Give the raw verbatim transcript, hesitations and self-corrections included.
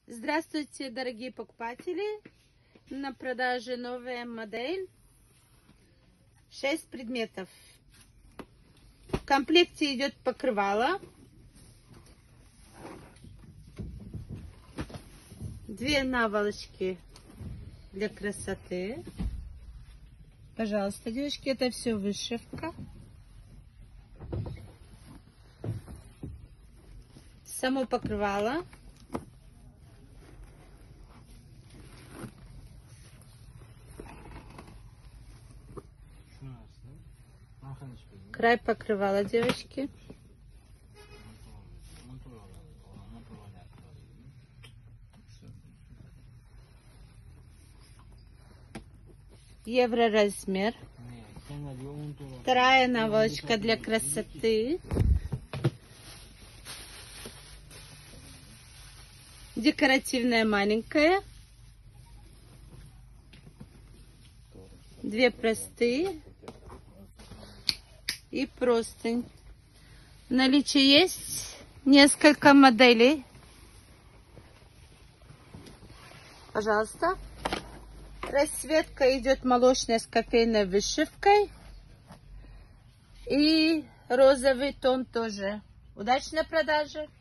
Здравствуйте, дорогие покупатели! На продаже новая модель. шесть предметов. В комплекте идет покрывало. Две наволочки для красоты. Пожалуйста, девочки, это все вышивка. Само покрывало. Край покрывала, девочки. Евро размер. Вторая наволочка для красоты. Декоративная маленькая. Две простые. И простынь. В наличии есть несколько моделей. Пожалуйста. Расцветка идет молочная с кофейной вышивкой. И розовый тон тоже. Удачной продажи!